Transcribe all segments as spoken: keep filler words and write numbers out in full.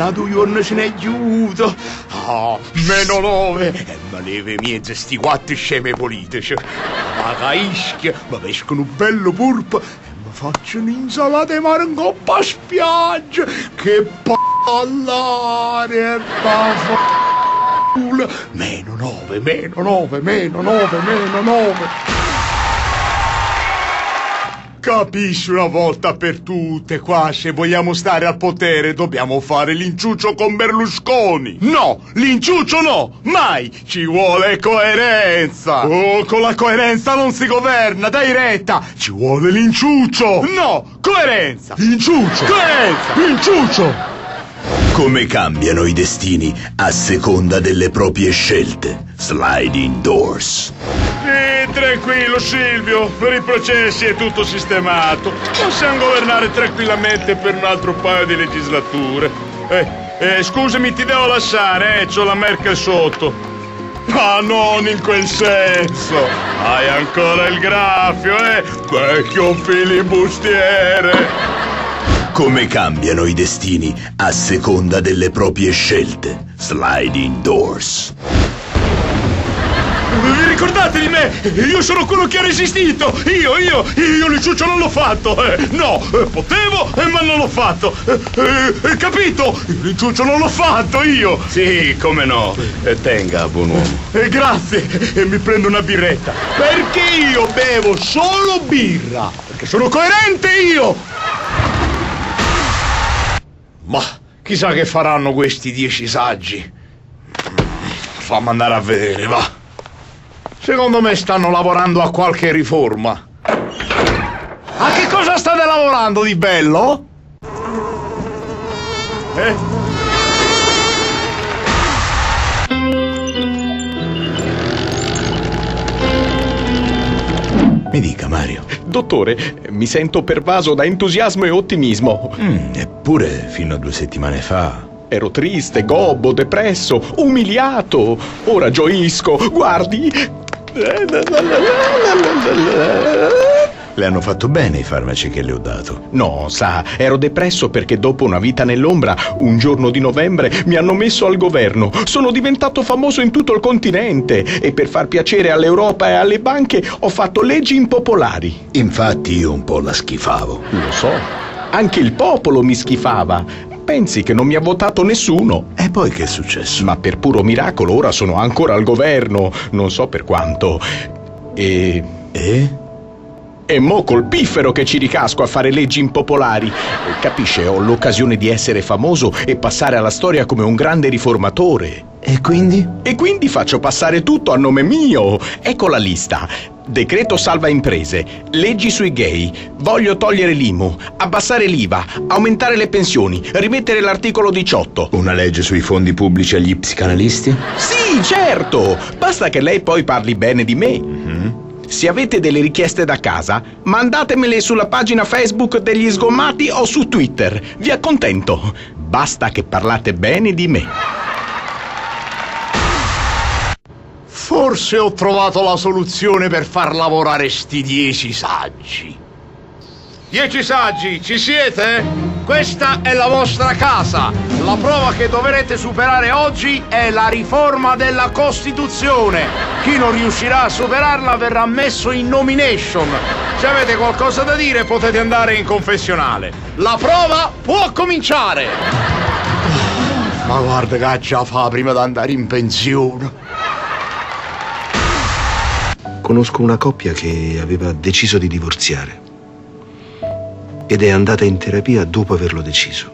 Nato io non ce ne aiuto. Ah, meno nove. E ma leve miezze sti quattro sceme politici. Ma caischi, ma pescono bello purpo. E mi faccio un'insalata di mare in coppa a spiaggia. Che pallare, fa. Meno nove, meno nove, meno nove, meno nove. Capisci una volta per tutte, qua se vogliamo stare al potere dobbiamo fare l'inciuccio con Berlusconi. No, l'inciuccio no, mai. Ci vuole coerenza. Oh, con la coerenza non si governa, dai retta. Ci vuole l'inciuccio. No, coerenza. Inciuccio. Coerenza. Inciuccio. Come cambiano i destini a seconda delle proprie scelte. Sliding Doors. Sì, tranquillo Silvio, per i processi è tutto sistemato. Possiamo governare tranquillamente per un altro paio di legislature. Eh, eh, scusami, ti devo lasciare, eh, c'ho la Merkel sotto. Ma non in quel senso. Hai ancora il graffio, eh? Vecchio filibustiere. Come cambiano i destini a seconda delle proprie scelte. Sliding Doors. Vi ricordate di me? Io sono quello che ha resistito. Io, io, io l'inciuccio non l'ho fatto. Eh, no, eh, potevo, eh, ma non l'ho fatto. Eh, eh, capito? L'inciuccio non l'ho fatto io. Sì, come no. Eh, tenga, buon uomo. Eh, grazie. E mi prendo una birretta. Perché io bevo solo birra. Perché sono coerente io. Ma chissà che faranno questi dieci saggi. Fammi andare a vedere, va. Secondo me stanno lavorando a qualche riforma. A che cosa state lavorando di bello? Eh? Mi dica, Mario. Dottore, mi sento pervaso da entusiasmo e ottimismo. Mm, eppure fino a due settimane fa ero triste, gobbo, depresso, umiliato. Ora gioisco, guardi. Le hanno fatto bene i farmaci che le ho dato? No, sa, ero depresso perché dopo una vita nell'ombra, un giorno di novembre, mi hanno messo al governo. Sono diventato famoso in tutto il continente e per far piacere all'Europa e alle banche ho fatto leggi impopolari. Infatti io un po' la schifavo. Lo so, anche il popolo mi schifava. Pensi che non mi ha votato nessuno? E poi che è successo? Ma per puro miracolo ora sono ancora al governo, non so per quanto. E... E? E mo col piffero che ci ricasco a fare leggi impopolari. Capisce, ho l'occasione di essere famoso e passare alla storia come un grande riformatore. E quindi? E quindi faccio passare tutto a nome mio. Ecco la lista. Decreto salva imprese, leggi sui gay, voglio togliere l'I M U, abbassare l'I V A, aumentare le pensioni, rimettere l'articolo diciotto. Una legge sui fondi pubblici agli psicanalisti? Sì, certo! Basta che lei poi parli bene di me. Mm-hmm. Se avete delle richieste da casa, mandatemele sulla pagina Facebook degli Sgommati o su Twitter. Vi accontento. Basta che parlate bene di me. Forse ho trovato la soluzione per far lavorare sti dieci saggi. Dieci saggi, ci siete? Questa è la vostra casa. La prova che dovrete superare oggi è la riforma della Costituzione. Chi non riuscirà a superarla verrà messo in nomination. Se avete qualcosa da dire potete andare in confessionale. La prova può cominciare. Ma guarda che già fa prima di andare in pensione. Conosco una coppia che aveva deciso di divorziare ed è andata in terapia dopo averlo deciso.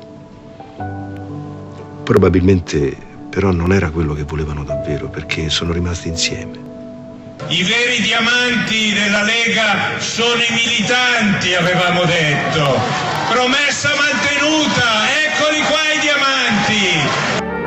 Probabilmente però non era quello che volevano davvero, perché sono rimasti insieme. I veri diamanti della Lega sono i militanti, avevamo detto. Promessa mantenuta, eccoli qua i diamanti.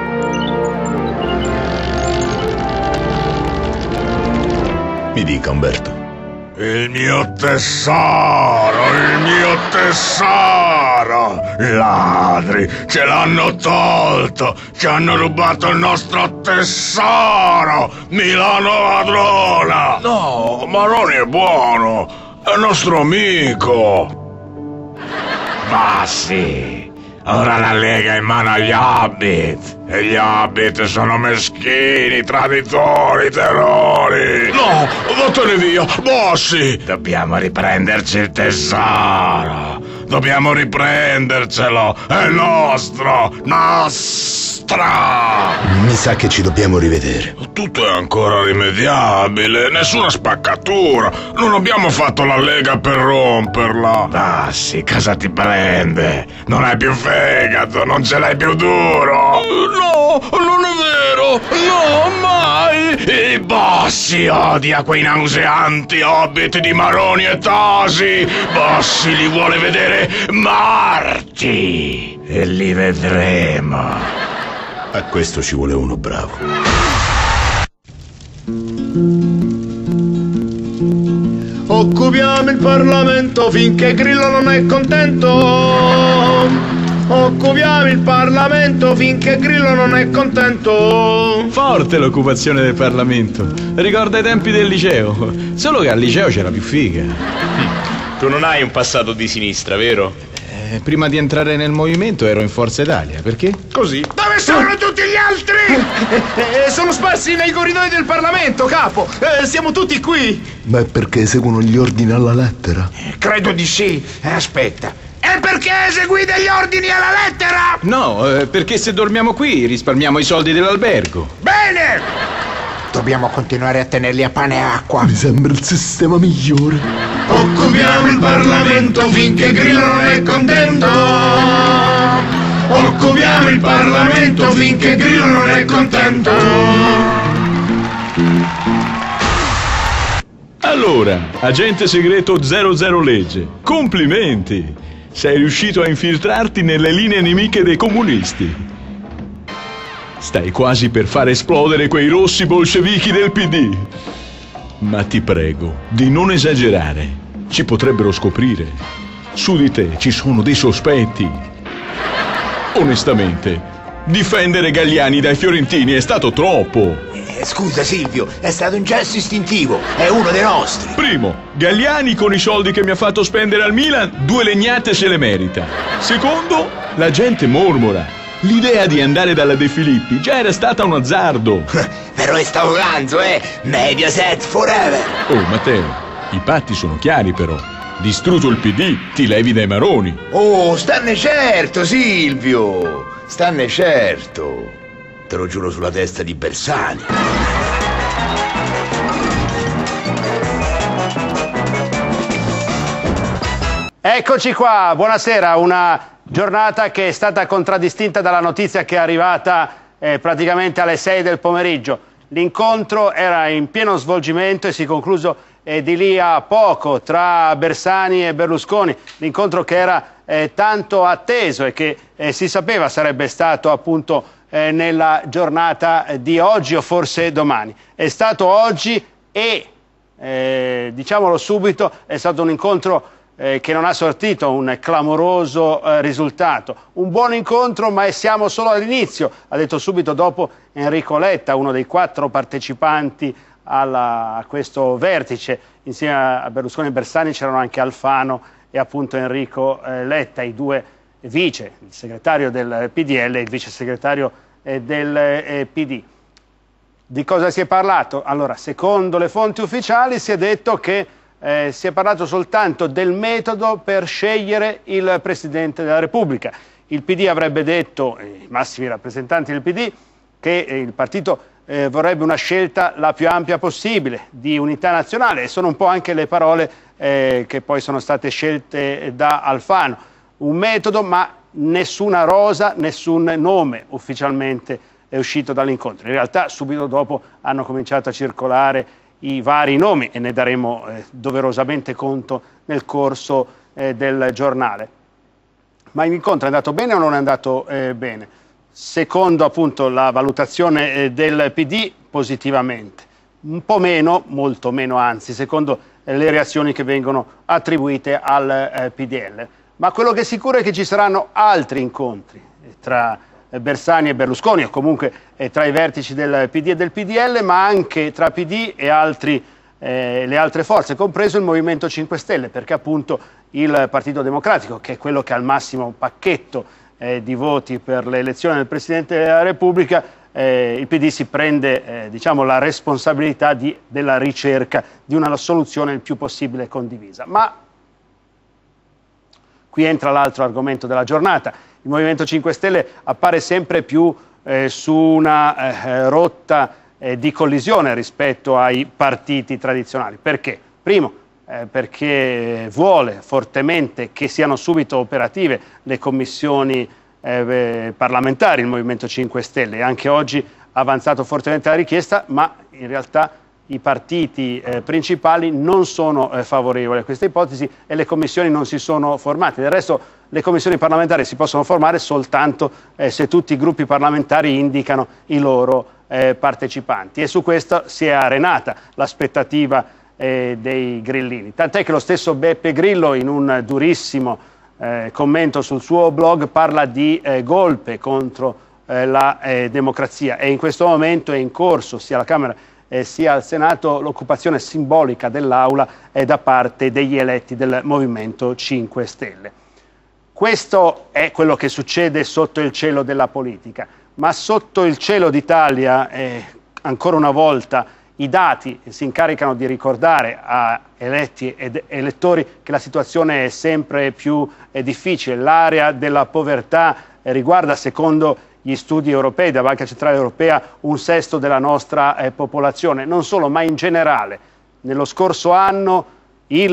Mi dica, Umberto. Il mio tesoro, il mio tesoro! Ladri, ce l'hanno tolto! Ci hanno rubato il nostro tesoro! Milano ladrona! No, Maroni è buono! È il nostro amico! Ma sì, ora la Lega è in mano agli Hobbit. E gli Hobbit sono meschini, traditori, terrori. No, vattene via, Bossi! Dobbiamo riprenderci il tesoro. Dobbiamo riprendercelo. È nostro, nostra. Mi sa che ci dobbiamo rivedere. Tutto è ancora rimediabile, nessuna spaccatura. Non abbiamo fatto la Lega per romperla. Ah sì, cosa ti prende? Non hai più fegato, non ce l'hai più duro. No, non è vero! No, mai! I Bossi odia quei nauseanti Hobbit di Maroni e Tosi. Bossi li vuole vedere morti. E li vedremo. A questo ci vuole uno bravo. Occupiamo il Parlamento finché Grillo non è contento. Occupiamo il Parlamento finché Grillo non è contento. Forte l'occupazione del Parlamento. Ricorda i tempi del liceo. Solo che al liceo c'era più figa. Tu non hai un passato di sinistra, vero? Eh, prima di entrare nel movimento ero in Forza Italia. Perché? Così. Dove sono tutti gli altri? Eh, sono sparsi nei corridoi del Parlamento, capo. Eh, siamo tutti qui. Ma è perché eseguono gli ordini alla lettera? Credo di sì. Eh, aspetta. È perché eseguite gli ordini alla lettera? No, eh, perché se dormiamo qui risparmiamo i soldi dell'albergo. Bene! Dobbiamo continuare a tenerli a pane e acqua. Mi sembra il sistema migliore. Occupiamo il Parlamento finché Grillo non è contento. Occupiamo il Parlamento finché Grillo non è contento. Allora, agente segreto zero zero legge, complimenti! Sei riuscito a infiltrarti nelle linee nemiche dei comunisti. Stai quasi per far esplodere quei rossi bolscevichi del P D. Ma ti prego, di non esagerare. Ci potrebbero scoprire. Su di te ci sono dei sospetti. Onestamente, difendere Galliani dai fiorentini è stato troppo. Eh, scusa Silvio, è stato un gesto istintivo, è uno dei nostri. Primo, Galliani con i soldi che mi ha fatto spendere al Milan, due legnate se le merita. Secondo, la gente mormora. L'idea di andare dalla De Filippi già era stata un azzardo. Però è stato ganzo, eh? Mediaset forever. Oh, Matteo, i patti sono chiari però. Distrutto il P D, ti levi dai Maroni. Oh, stanne certo, Silvio. Stanne certo. Te lo giuro sulla testa di Bersani. Eccoci qua, buonasera. Una giornata che è stata contraddistinta dalla notizia che è arrivata eh, praticamente alle sei del pomeriggio. L'incontro era in pieno svolgimento e si è concluso eh, di lì a poco tra Bersani e Berlusconi. L'incontro che era eh, tanto atteso e che eh, si sapeva sarebbe stato appunto eh, nella giornata di oggi o forse domani. È stato oggi e, eh, diciamolo subito, è stato un incontro Eh, che non ha sortito un clamoroso eh, risultato. Un buon incontro, ma siamo solo all'inizio, ha detto subito dopo Enrico Letta, uno dei quattro partecipanti alla, a questo vertice. Insieme a Berlusconi e Bersani c'erano anche Alfano e appunto Enrico eh, Letta, i due vice, il segretario del P D L e il vice segretario eh, del eh, P D. Di cosa si è parlato? Allora, secondo le fonti ufficiali si è detto che Eh, si è parlato soltanto del metodo per scegliere il Presidente della Repubblica. Il P D avrebbe detto, i massimi rappresentanti del P D, che eh, il partito eh, vorrebbe una scelta la più ampia possibile di unità nazionale, e sono un po' anche le parole eh, che poi sono state scelte da Alfano. Un metodo, ma nessuna rosa, nessun nome ufficialmente è uscito dall'incontro. In realtà subito dopo hanno cominciato a circolare i vari nomi e ne daremo eh, doverosamente conto nel corso eh, del giornale. Ma l'incontro è andato bene o non è andato eh, bene? Secondo appunto la valutazione eh, del P D, positivamente. Un po' meno, molto meno anzi, secondo eh, le reazioni che vengono attribuite al eh, P D L. Ma quello che è sicuro è che ci saranno altri incontri eh, tra Bersani e Berlusconi, o comunque eh, tra i vertici del P D e del P D L, ma anche tra P D e altri, eh, le altre forze, compreso il Movimento cinque Stelle, perché appunto il Partito Democratico, che è quello che ha il massimo pacchetto eh, di voti per l'elezione del Presidente della Repubblica, eh, il P D si prende eh, diciamo, la responsabilità di, della ricerca di una soluzione il più possibile condivisa. Ma qui entra l'altro argomento della giornata. Il Movimento cinque Stelle appare sempre più eh, su una eh, rotta eh, di collisione rispetto ai partiti tradizionali. Perché? Primo, eh, perché vuole fortemente che siano subito operative le commissioni eh, parlamentari, il Movimento cinque Stelle. Anche oggi ha avanzato fortemente la richiesta, ma in realtà i partiti eh, principali non sono eh, favorevoli a questa ipotesi e le commissioni non si sono formate. Del resto le commissioni parlamentari si possono formare soltanto eh, se tutti i gruppi parlamentari indicano i loro eh, partecipanti, e su questo si è arenata l'aspettativa eh, dei grillini. Tant'è che lo stesso Beppe Grillo, in un durissimo eh, commento sul suo blog, parla di eh, golpe contro eh, la eh, democrazia, e in questo momento è in corso sia alla Camera Eh, sia al Senato l'occupazione simbolica dell'Aula eh, da parte degli eletti del Movimento cinque Stelle. Questo è quello che succede sotto il cielo della politica, ma sotto il cielo d'Italia, eh, ancora una volta, i dati si incaricano di ricordare a eletti ed elettori che la situazione è sempre più eh, difficile. L'area della povertà eh, riguarda, secondo gli studi europei della Banca Centrale Europea, un sesto della nostra eh, popolazione. Non solo, ma in generale. Nello scorso anno il,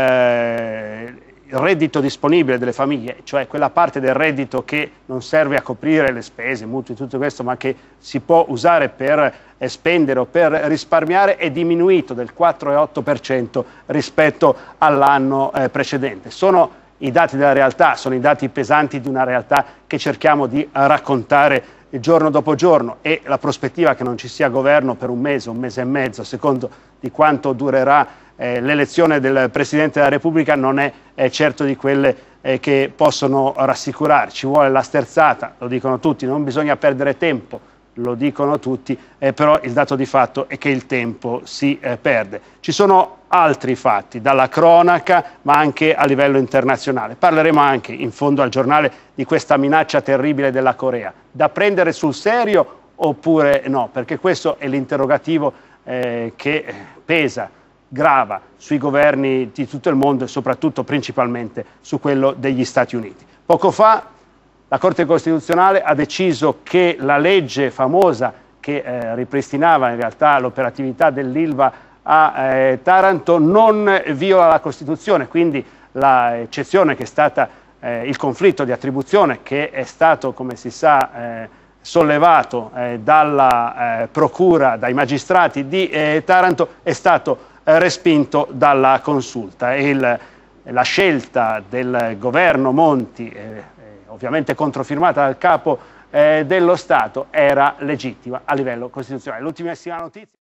eh, il reddito disponibile delle famiglie, cioè quella parte del reddito che non serve a coprire le spese, mutui, tutto questo, ma che si può usare per eh, spendere o per risparmiare, è diminuito del quattro virgola otto per cento rispetto all'anno eh, precedente. Sono i dati della realtà, sono i dati pesanti di una realtà che cerchiamo di raccontare giorno dopo giorno, e la prospettiva che non ci sia governo per un mese, un mese e mezzo, a secondo di quanto durerà eh, l'elezione del Presidente della Repubblica, non è eh, certo di quelle eh, che possono rassicurare. Ci vuole la sterzata, lo dicono tutti, non bisogna perdere tempo, lo dicono tutti, eh, però il dato di fatto è che il tempo si eh, perde. Ci sono altri fatti, dalla cronaca ma anche a livello internazionale. Parleremo anche, in fondo al giornale, di questa minaccia terribile della Corea. Da prendere sul serio oppure no? Perché questo è l'interrogativo eh, che pesa, grava sui governi di tutto il mondo e soprattutto, principalmente, su quello degli Stati Uniti. Poco fa la Corte Costituzionale ha deciso che la legge famosa che eh, ripristinava in realtà l'operatività dell'Ilva a eh, Taranto non viola la Costituzione, quindi l'eccezione che è stata eh, il conflitto di attribuzione, che è stato, come si sa, eh, sollevato eh, dalla eh, Procura, dai magistrati di eh, Taranto, è stato eh, respinto dalla Consulta, e il, la scelta del governo Monti, eh, ovviamente controfirmata dal capo eh, dello Stato, era legittima a livello costituzionale. L'ultimissima notizia.